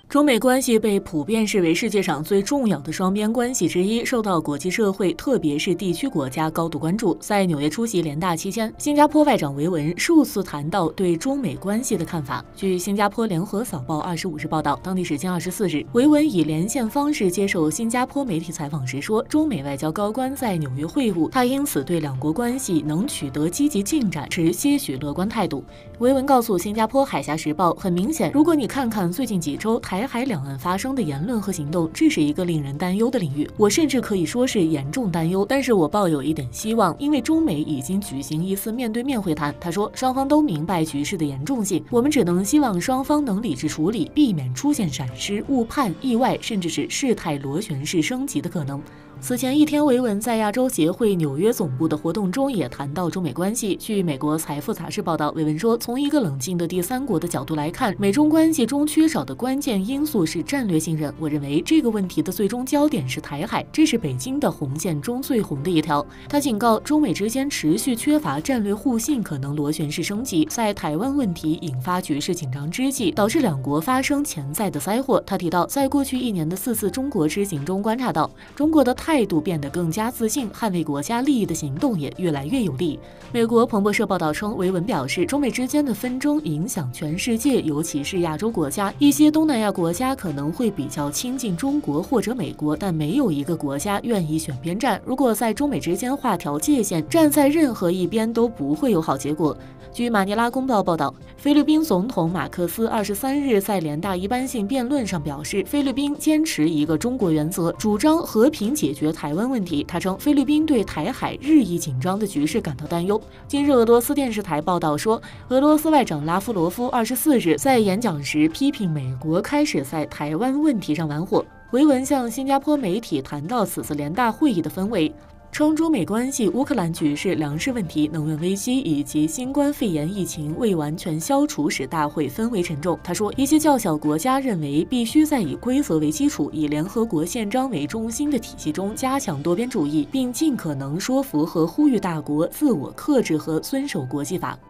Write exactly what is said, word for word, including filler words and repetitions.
中美关系被普遍视为世界上最重要的双边关系之一，受到国际社会特别是地区国家高度关注。在纽约出席联大期间，新加坡外长维文数次谈到对中美关系的看法。据新加坡联合早报二十五日报道，当地时间二十四日，维文以连线方式接受新加坡媒体采访时说，中美外交高官在纽约会晤，他因此对两国关系能取得积极进展持些许乐观态度。维文告诉新加坡海峡时报，很明显，如果你看看最近几周台海两岸发生的言论和行动，这是一个令人担忧的领域。我甚至可以说是严重担忧，但是我抱有一点希望，因为中美已经举行一次面对面会谈。他说，双方都明白局势的严重性，我们只能希望双方能理智处理，避免出现闪失、误判、意外，甚至是事态螺旋式升级的可能。此前一天，维文在亚洲协会纽约总部的活动中也谈到中美关系。据美国财富杂志报道，维文说，从一个冷静的第三国的角度来看，美中关系中缺少的关键因素是战略信任。我认为这个问题的最终焦点是台海，这是北京的红线中最红的一条。他警告，中美之间持续缺乏战略互信，可能螺旋式升级，在台湾问题引发局势紧张之际，导致两国发生潜在的灾祸。他提到，在过去一年的四次中国之行中观察到，中国的态度变得更加自信，捍卫国家利益的行动也越来越有力。美国彭博社报道称，维文表示，中美之间的纷争影响全世界，尤其是亚洲国家。一些东南亚国家可能会比较亲近中国或者美国，但没有一个国家愿意选边站。如果在中美之间画条界限，站在任何一边都不会有好结果。据马尼拉公报报道，菲律宾总统马克思二十三日在联大一般性辩论上表示，菲律宾坚持一个中国原则，主张和平解决台湾问题。他称，菲律宾对台海日益紧张的局势感到担忧。今日俄罗斯电视台报道说，俄罗斯外长拉夫罗夫二十四日在演讲时批评美国开始在台湾问题上玩火。维文向新加坡媒体谈到此次联大会议的氛围，称中美关系、乌克兰局势、粮食问题、能源危机以及新冠肺炎疫情未完全消除使大会氛围沉重。他说，一些较小国家认为必须在以规则为基础、以联合国宪章为中心的体系中加强多边主义，并尽可能说服和呼吁大国自我克制和遵守国际法。